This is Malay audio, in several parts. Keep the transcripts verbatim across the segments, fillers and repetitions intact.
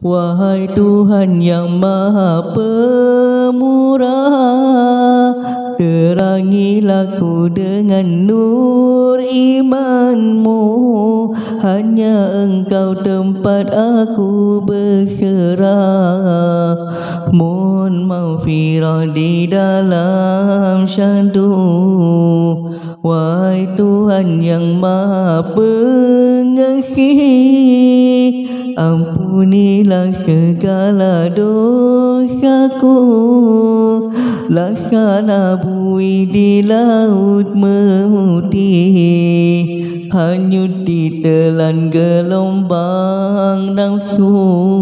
Wahai Tuhan yang Maha Pemurah, terangilah ku dengan nur iman-Mu. Hanya Engkau tempat aku berserah. Mohon maghfirah di dalam syahdu. Wahai Tuhan yang Maha Pengasih, ampunilah segala dosaku. Laksana buih di laut memutih, hanyut di telan gelombang nafsu.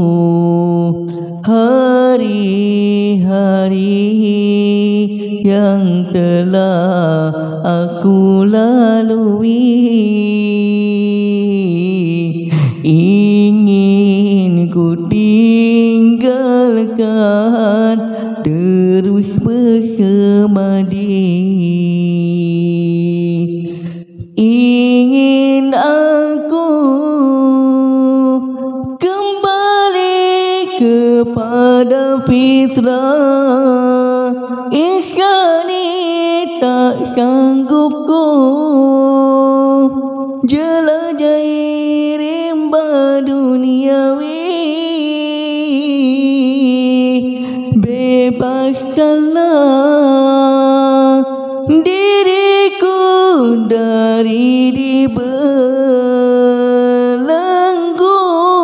Hari-hari yang telah aku lalui, ingin ku tinggalkan terus bersemadi. Ingin aku kembali kepada fitrah, insani tak sanggup ku jelajahi rimba duniawi. Bebaskanlah diriku dari dibelenggu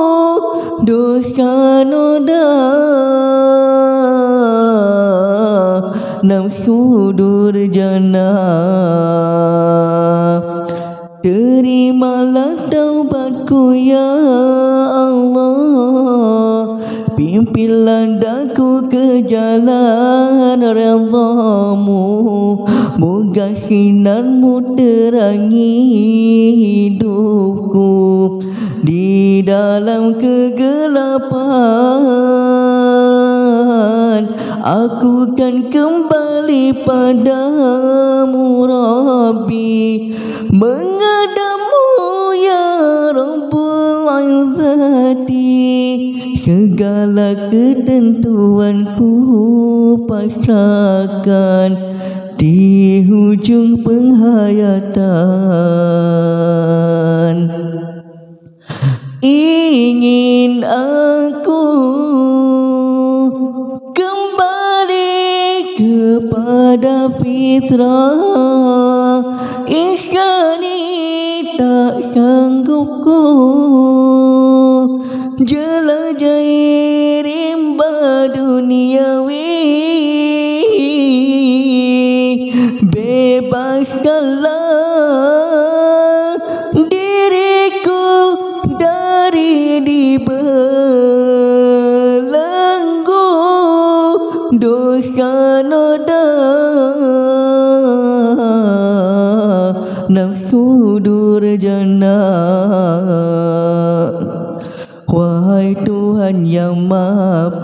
dosa noda nafsu durjana. Terimalah taubatku ya Allah, pimpinlah daku ke jalan redha-Mu. Moga sinar-Mu terangi hidupku di dalam kegelapan. Aku kan kembali padamu Rabbi, menghadap-Mu ya Rabbul Izzati. Segala ketentuanku pasrahkan di hujung penghayatan. Ingin aku kembali kepada fitrah, insani tak sanggup ku jelajahi rimba duniawi. Bebaskanlah diriku dari dibelenggu dosa noda nafsu durjana. Wahai Tuhan yang Maha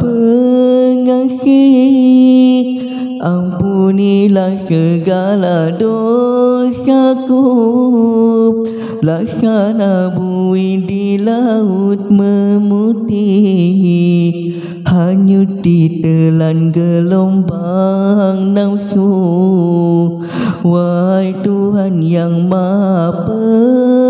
Pengasih, ampunilah segala dosaku. Laksana buih di laut memutih, hanyut di telan gelombang nafsu. Wahai Tuhan yang Maha Pengasih,